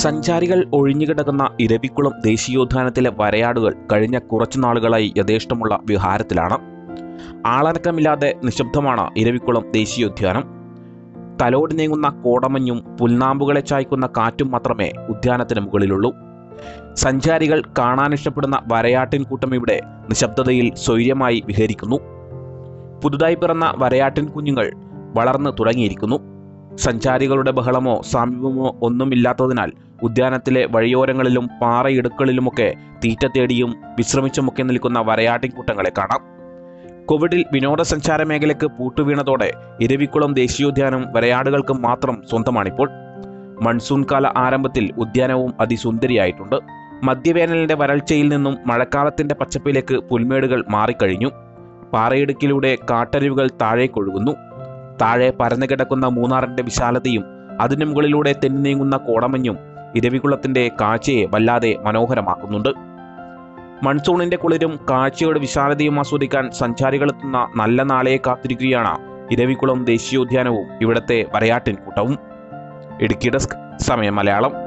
സഞ്ചാരികൾ ഒഴിഞ്ഞുകിടക്കുന്ന ഇരവിക്കുളം ദേശീയോദ്യാനത്തിലെ വരയാടുകൾ കഴിഞ്ഞ കുറച്ചു നാളുകളായി യഥേഷ്ടമുള്ള വിഹാരത്തിലാണ്. ആളനക്കമില്ലാതെ നിശബ്ദമാണ് ഇരവിക്കുളം ദേശീയോദ്യാനം. തലോടി നീങ്ങുന്ന കോടമഞ്ഞും പുൽനാമ്പുകളെ ചായ്ക്കുന്ന കാറ്റും മാത്രമേ ഉദ്യാനത്തിന് മുകളിലുള്ളൂ. സഞ്ചാരികൾ കാണാനിഷ്ടപ്പെടുന്ന വരയാട്ടിൻ കൂട്ടം ഇവിടെ നിശബ്ദതയിൽ സ്വൈര്യമായി വിഹരിക്കുന്നു. പുതുതായി പിറന്ന വരയാട്ടിൻ കുഞ്ഞുങ്ങൾ വളർന്നു തുടങ്ങിയിരിക്കുന്നു. സഞ്ചാരികളുടെ ബഹളമോ സമീപമോ ഒന്നുമില്ലാത്തതിനാൽ ഉദ്യാനത്തിലെ വഴിയോരങ്ങളിലും പാറയിടുക്കളിലുമൊക്കെ തീറ്റ തേടിയും വിശ്രമിച്ചുമൊക്കെ നിൽക്കുന്ന വരയാട്ടിൻ കൂട്ടങ്ങളെ കാണാം. കോവിഡിൽ വിനോദസഞ്ചാര മേഖലയ്ക്ക് പൂട്ടുവീണതോടെ ഇരവിക്കുളം ദേശീയോദ്യാനം വരയാടുകൾക്ക് മാത്രം സ്വന്തമാണിപ്പോൾ. മൺസൂൺ കാല ആരംഭത്തിൽ ഉദ്യാനവും അതിസുന്ദരിയായിട്ടുണ്ട്. മധ്യവേനലിന്റെ വരൾച്ചയിൽ നിന്നും മഴക്കാലത്തിന്റെ പച്ചപ്പിലേക്ക് പുൽമേടുകൾ മാറിക്കഴിഞ്ഞു. പാറയിടുക്കിലൂടെ കാട്ടരുവികൾ താഴേക്കൊഴുകുന്നു. താഴെ പരന്നു കിടക്കുന്ന മൂന്നാറിന്റെ വിശാലതയും അതിനു മുകളിലൂടെ തെന്നിനീങ്ങുന്ന കോടമഞ്ഞും ഇരവികുളത്തിന്റെ കാഴ്ചയെ വല്ലാതെ മനോഹരമാക്കുന്നുണ്ട്. മൺസൂണിന്റെ കുളിരും കാഴ്ചയുടെ വിശാലതയും ആസ്വദിക്കാൻ സഞ്ചാരികളെത്തുന്ന നല്ല നാളെ കാത്തിരിക്കുകയാണ് ഇരവിക്കുളം ദേശീയോദ്യാനവും ഇവിടത്തെ വരയാട്ടിൻ കൂട്ടവും. ഇടുക്കി ഡെസ്ക്, സമയം മലയാളം.